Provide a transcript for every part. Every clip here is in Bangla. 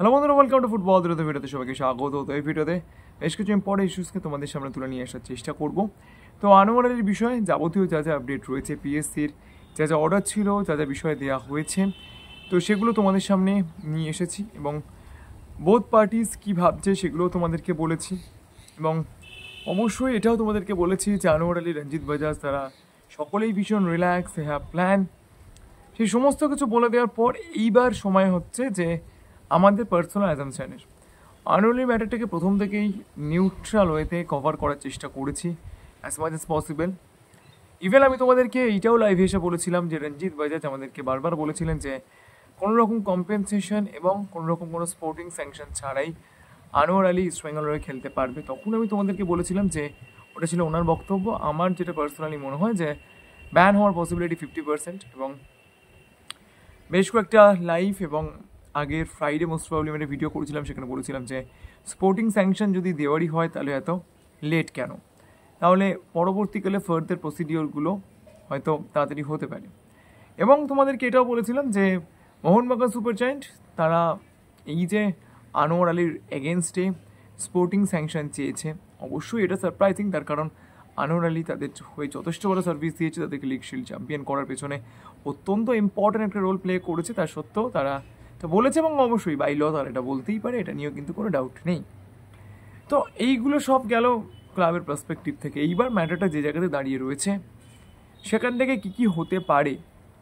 হ্যালো বন্ধুরা, ওয়েলকাম টু ফুটবল দুনিয়া ভিডিওতে সবাইকে স্বাগত। তো এই ভিডিওতে বেশ কিছু ইম্পর্টেন্ট ইস্যুসকে তোমাদের সামনে তুলে নিয়ে আসার চেষ্টা করব। তো আনোয়ার আলীর বিষয়ে যাবতীয় যা যা আপডেট রয়েছে, পিএসসির যা যা অর্ডার ছিল, যা যা বিষয়ে দেওয়া হয়েছে, তো সেগুলো তোমাদের সামনে নিয়ে এসেছি এবং বোথ পার্টিস কী ভাবছে সেগুলোও তোমাদেরকে বলেছি। এবং অবশ্যই এটাও তোমাদেরকে বলেছি যে আনোয়ার আলী, রঞ্জিত বাজাজ তারা সকলেই ভীষণ রিল্যাক্স, হ্যাভ প্ল্যান। সেই সমস্ত কিছু বলে দেওয়ার পর এইবার সময় হচ্ছে যে আমাদের পার্সোনাল অ্যাজামশনের আনোয়ার আলী ম্যাটারটাকে প্রথম থেকেই নিউট্রাল ওয়েতে কভার করার চেষ্টা করেছি as much as possible. Even আমি তোমাদেরকে এইটাও লাইভে এসে বলেছিলাম যে রঞ্জিত বাজাজ আমাদেরকে বারবার বলেছিলেন যে কোনো রকম কম্পেনসেশন এবং কোনো রকম কোনো স্পোর্টিং স্যাংশন ছাড়াই আনোয়ার আলী ইস্ট বেঙ্গল হয়ে খেলতে পারবে। তখন আমি তোমাদেরকে বলেছিলাম যে ওটা ছিল ওনার বক্তব্য। আমার যেটা পার্সোনালি মনে হয় যে ব্যান হওয়ার পসিবিলিটি 50%। এবং বেশ কয়েকটা লাইভ এবং আগের ফ্রাইডে মোস্ট প্রবলি আমি একটা ভিডিও করেছিলাম, সেখানে বলেছিলাম যে স্পোর্টিং স্যাংশন যদি দেওয়ারই হয় তাহলে এত লেট কেন, তাহলে পরবর্তীকালে ফার্দার প্রসিডিওরগুলো হয়তো তাড়াতাড়ি হতে পারে। এবং তোমাদেরকে এটাও বলেছিলাম যে মোহনবাগান সুপার জায়ান্ট তারা এই যে আনোয়ার আলীর এগেনস্টে স্পোর্টিং স্যাংশন চেয়েছে, অবশ্যই এটা সারপ্রাইজিং। তার কারণ আনোয়ার আলী তাদের হয়ে যথেষ্ট বড় সার্ভিস দিয়েছে, তাদেরকে লিগ শিল্ড চ্যাম্পিয়ন করার পেছনে অত্যন্ত ইম্পর্ট্যান্ট একটা রোল প্লে করেছে। তার সত্ত্বেও তারা তো বলেছে এবং অবশ্যই বাই ল তারা এটা বলতেই পারে, এটা নিয়েও কিন্তু কোনো ডাউট নেই। তো এইগুলো সব গেল ক্লাবের পার্সপেক্টিভ থেকে। এইবার ম্যাটারটা যে জায়গাতে দাঁড়িয়ে রয়েছে সেখান থেকে কী কী হতে পারে,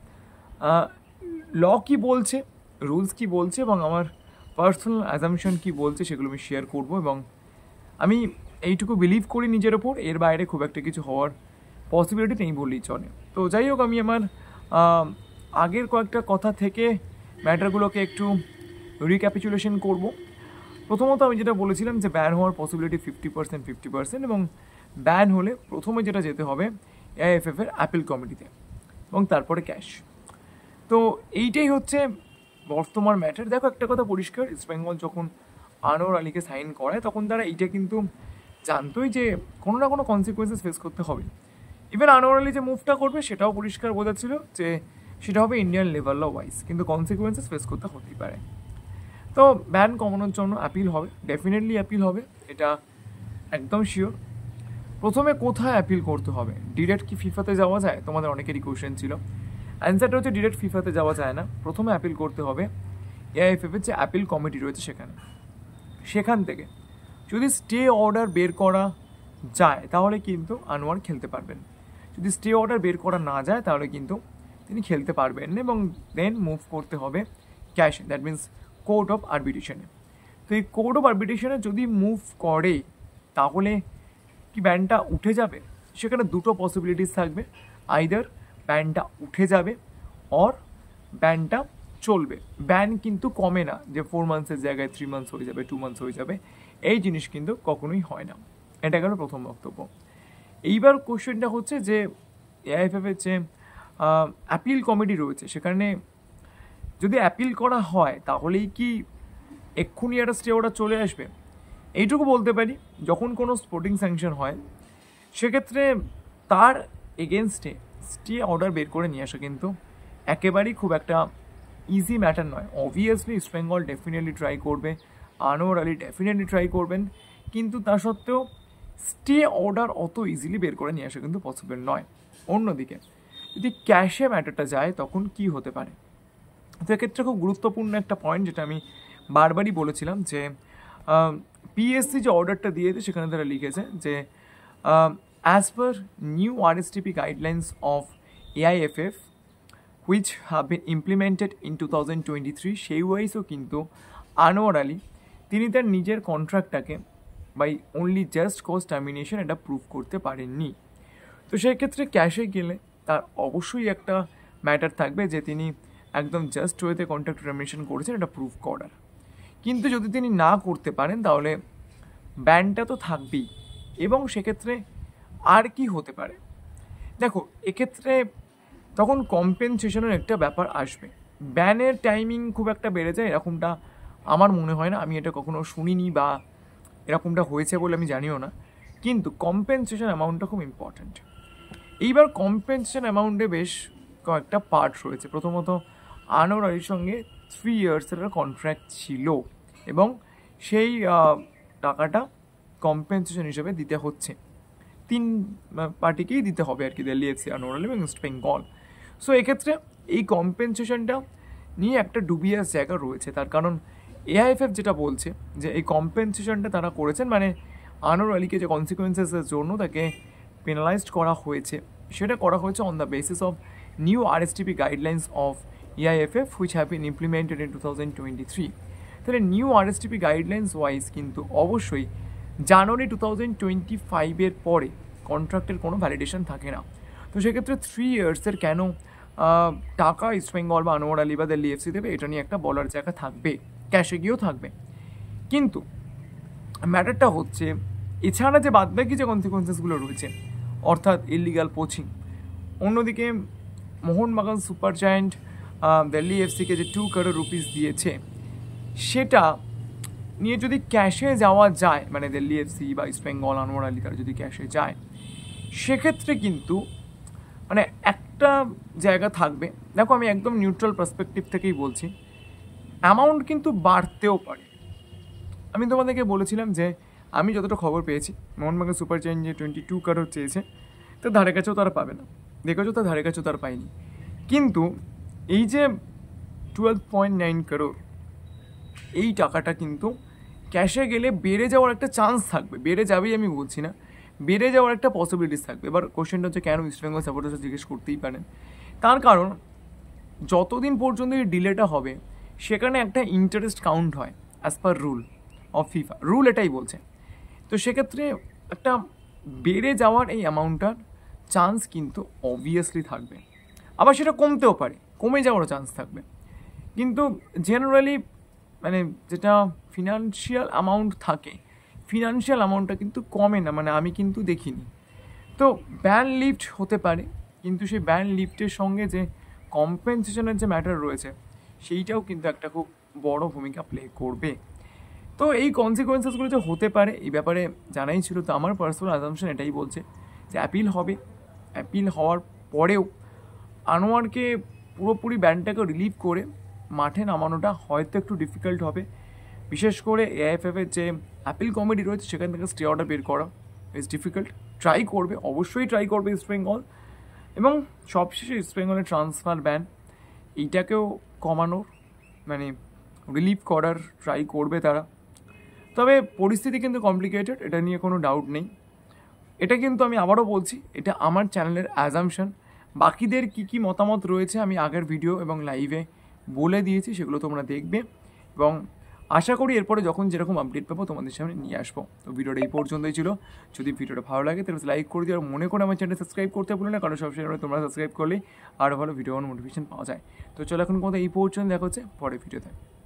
ল কী বলছে, রুলস কী বলছে এবং আমার পার্সোনাল অ্যাজামশন কী বলছে সেগুলো আমি শেয়ার করবো। এবং আমি এইটুকু বিলিভ করি নিজের ওপর, এর বাইরে খুব একটা কিছু হওয়ার পসিবিলিটি নেই বললেই চলে। তো যাই হোক, আমি আমার আগের কয়েকটা কথা থেকে ম্যাটারগুলোকে একটু রিক্যাপিচুলেশন করব। প্রথমত আমি যেটা বলেছিলাম যে ব্যান হওয়ার পসিবিলিটি 50% এবং ব্যান হলে প্রথমে যেটা যেতে হবে এআইএফএফের অ্যাপিল কমিটিতে এবং তারপরে ক্যাশ। তো এইটাই হচ্ছে বর্তমান ম্যাটার। দেখো, একটা কথা পরিষ্কার, ইস্ট বেঙ্গল যখন আনোয়ার আলীকে সাইন করায় তখন তারা এইটা কিন্তু জানতোই যে কোনো না কোনো কনসিকুয়েন্সেস ফেস করতে হবে। ইভেন আনোয়ার আলী যে মুভটা করবে সেটাও পরিষ্কার বোঝা ছিল যে সেটা হবে ইন্ডিয়ান লেভেল ওয়াইজ, কিন্তু কনসিকুয়েন্সেস ফেস করতে হতেই পারে। তো ব্যান কমানোর জন্য অ্যাপিল হবে, ডেফিনেটলি অ্যাপিল হবে, এটা একদম শিওর। প্রথমে কোথায় অ্যাপিল করতে হবে? ডিরেক্ট কি ফিফাতে যাওয়া যায়? তোমাদের অনেকেরই কোয়েশ্চেন ছিল। অ্যান্সারটা হচ্ছে ডিরেক্ট ফিফাতে যাওয়া যায় না, প্রথমে অ্যাপিল করতে হবে এআইএফএফের যে অ্যাপিল কমিটি রয়েছে সেখান থেকে যদি স্টে অর্ডার বের করা যায় তাহলে কিন্তু আনোয়ার খেলতে পারবেন। যদি স্টে অর্ডার বের করা না যায় তাহলে কিন্তু তিনি খেলতে পারবেন এবং দেন মুভ করতে হবে ক্যাশে, দ্যাট মিনস কোর্ট অফ আরবিট্রেশনে। তো এই কোর্ট অফ আরবিট্রেশনে যদি মুভ করে তাহলে কি ব্যানটা উঠে যাবে? সেখানে দুটো পসিবিলিটিস থাকবে, আইদার ব্যানটা উঠে যাবে অর ব্যানটা চলবে। ব্যান কিন্তু কমে না যে 4 মান্থসের জায়গায় 3 মান্থস হয়ে যাবে, 2 মান্থস হয়ে যাবে, এই জিনিস কিন্তু কখনোই হয় না। এটা গেল প্রথম বক্তব্য। এইবার কোশ্চেনটা হচ্ছে যে এআইএফএফের যে অ্যাপিল কমিটি রয়েছে সেখানে যদি অ্যাপিল করা হয় তাহলেই কি এক্ষুনি একটা স্টে অর্ডার চলে আসবে? এইটুকু বলতে পারি, যখন কোনো স্পোর্টিং স্যাংশন হয় সেক্ষেত্রে তার এগেনস্টে স্টে অর্ডার বের করে নিয়ে আসা কিন্তু একেবারেই খুব একটা ইজি ম্যাটার নয়। Obviously East Bengal definitely try করবে, আনোয়ার আলী ডেফিনেটলি ট্রাই করবেন, কিন্তু তা সত্ত্বেও স্টে অর্ডার অত ইজিলি বের করে নিয়ে আসা কিন্তু পসিবল নয়। অন্যদিকে যদি ক্যাশে ম্যাটারটা যায় তখন কি হতে পারে? তো এক্ষেত্রে খুব গুরুত্বপূর্ণ একটা পয়েন্ট যেটা আমি বারবারই বলেছিলাম যে পিএসসি যে অর্ডারটা দিয়েছে সেখানে তারা লিখেছে যে as per new RSTP guidelines of AIFF which have been implemented in 2023, সেই ওয়াইজও কিন্তু আনোয়ার আলী তিনি তার নিজের কন্ট্রাক্টটাকে by only just cause termination এটা প্রুভ করতে পারেননি। তো সেই ক্ষেত্রে ক্যাশে গেলে তার অবশ্যই একটা ম্যাটার থাকবে যে তিনি একদম জাস্ট ওয়েতে কন্ট্রাক্ট টার্মিনেশন করেছেন, এটা প্রুভ করার। কিন্তু যদি তিনি না করতে পারেন তাহলে ব্যানটা তো থাকবেই। এবং সেক্ষেত্রে আর কি হতে পারে? দেখো, এক্ষেত্রে তখন কম্পেনসেশনের একটা ব্যাপার আসবে। ব্যানের টাইমিং খুব একটা বেড়ে যায় এরকমটা আমার মনে হয় না, আমি এটা কখনো শুনিনি বা এরকমটা হয়েছে বলে আমি জানিও না, কিন্তু কম্পেনসেশন অ্যামাউন্টটা খুব ইম্পর্ট্যান্ট। এইবার কম্পেনসেশন অ্যামাউন্টে বেশ কয়েকটা পার্ট রয়েছে। প্রথমত আনোয়ার আলীর সঙ্গে 3 ইয়ার্সের কন্ট্রাক্ট ছিল, এবং সেই টাকাটা কম্পেনসেশন হিসেবে দিতে হচ্ছে, 3 পার্টিকেই দিতে হবে আর কি, দিল্লি এফসি, আনোয়ার আলী এবং ইস্ট বেঙ্গল। সো এক্ষেত্রে এই কম্পেনসেশনটা নিয়ে একটা ডুবিয়াস জায়গা রয়েছে, তার কারণ এআইএফএফ যেটা বলছে যে এই কম্পেনসেশনটা তারা করেছেন মানে আনোয়ার আলীকে যে কনসিকুয়েন্সেসের জন্য তাকে পেনালাইজড করা হয়েছে, সেটা করা হয়েছে on the basis of new RSTP guidelines of AIFF which have been implemented in 2023। তাহলে নিউ আরএসটিপি গাইডলাইন্স ওয়াইজ কিন্তু অবশ্যই জানুয়ারি 2025 পরে কন্ট্রাক্টের কোনো ভ্যালিডেশন থাকে না। তো সেক্ষেত্রে 3 ইয়ার্সের কেন টাকা ইস্টবেঙ্গল বা আনোয়ার আলী বা দিল্লি এফসি দেবে, এটা নিয়ে একটা বলার জায়গা থাকবে, ক্যাশে গিয়েও থাকবে। কিন্তু ম্যাটারটা হচ্ছে এছাড়া যে বাদবাকি যে কনসিকুয়েন্সেসগুলো রয়েছে, অর্থাৎ ইলিগাল পোচিং, অন্যদিকে মোহনবাগান সুপার জায়ান্ট দিল্লি এফসিকে যে 2 crore রুপিস দিয়েছে, সেটা নিয়ে যদি ক্যাশে যাওয়া যায়, মানে দিল্লি এফসি বা ইস্টবেঙ্গল আনোয়ার আলী তারা যদি ক্যাশে যায়, সেক্ষেত্রে কিন্তু মানে একটা জায়গা থাকবে। দেখো আমি একদম নিউট্রাল পার্সপেক্টিভ থেকেই বলছি, অ্যামাউন্ট কিন্তু বাড়তেও পারে। আমি তোমাদেরকে বলেছিলাম যে আমি যতটা খবর পেয়েছি মোহনবাগান সুপার জায়ান্ট যে 22 crore চেয়েছে, তার ধারে কাছেও তারা পাবে না, দেখেছো তার ধারে কাছেও তারা পায়নি। কিন্তু এই যে 12.9 crore, এই টাকাটা কিন্তু ক্যাশে গেলে বেড়ে যাওয়ার একটা চান্স থাকবে, বেড়ে যাবেই আমি বলছি না, বেড়ে যাওয়ার একটা পসিবিলিটিস থাকবে। এবার কোশ্চেনটা হচ্ছে কেন ইস্টবেঙ্গল সাপোর্টার্স জিজ্ঞেস করতেই পারেন, তার কারণ যতদিন পর্যন্ত এই ডিলেটা হবে সেখানে একটা ইন্টারেস্ট কাউন্ট হয় as per rule of FIFA, rule এটাই বলছে। তো সেক্ষেত্রে একটা বেড়ে যাওয়ার এই অ্যামাউন্টটার চান্স কিন্তু অবভিয়াসলি থাকবে, আবার সেটা কমতেও পারে, কমে যাওয়ারও চান্স থাকবে। কিন্তু জেনারেলি মানে যেটা ফিনান্সিয়াল অ্যামাউন্ট থাকে, ফিনান্সিয়াল অ্যামাউন্টটা কিন্তু কমে না, মানে আমি কিন্তু দেখিনি। তো ব্যান লিফট হতে পারে, কিন্তু সেই ব্যান লিফটের সঙ্গে যে কম্পেনসেশনের যে ম্যাটার রয়েছে সেইটাও কিন্তু একটা খুব বড় ভূমিকা প্লে করবে। তো এই কনসিকুয়েন্সেসগুলো যে হতে পারে এই ব্যাপারে জানাই ছিল। তো আমার পার্সোনাল অ্যাজাম্পশন এটাই বলছে যে অ্যাপিল হবে, অ্যাপিল হওয়ার পরেও আনোয়ারকে পুরোপুরি ব্যানটাকে রিলিভ করে মাঠে নামানোটা হয়তো একটু ডিফিকাল্ট হবে, বিশেষ করে এআইএফএফের যে অ্যাপিল কমিটি রয়েছে সেখান থেকে স্টে অর্ডার বের করা ইজ ডিফিকাল্ট। ট্রাই করবে, অবশ্যই ট্রাই করবে ইস্টবেঙ্গল, এবং সবশেষে ইস্টবেঙ্গলের ট্রান্সফার ব্যান এইটাকেও কমানোর মানে রিলিভ করার ট্রাই করবে তারা। তবে পরিস্থিতি কিন্তু কমপ্লিকেটেড, এটা নিয়ে কোনো ডাউট নেই। এটা কিন্তু আমি আবারও বলছি, এটা আমার চ্যানেলের অ্যাজাম্পশন, বাকিদের কী মতামত রয়েছে আমি আগের ভিডিও এবং লাইভে বলে দিয়েছি, সেগুলো তোমরা দেখবে এবং আশা করি এরপরে যখন যেরকম আপডেট পাবো তোমাদের সামনে নিয়ে আসবো। তো ভিডিওটা এই পর্যন্তই ছিল। যদি ভিডিওটা ভালো লাগে তাহলে লাইক করে দিও, আর মনে করে আমার চ্যানেল সাবস্ক্রাইব করতে ভুলো না, কারণ সবসময় তোমরা সাবস্ক্রাইব করলেই আরও ভালো ভিডিও নোটিফিকেশন পাওয়া যায়। তো চলো এখন কথা এই পর্যন্ত, দেখা হচ্ছে পরে ভিডিওতে।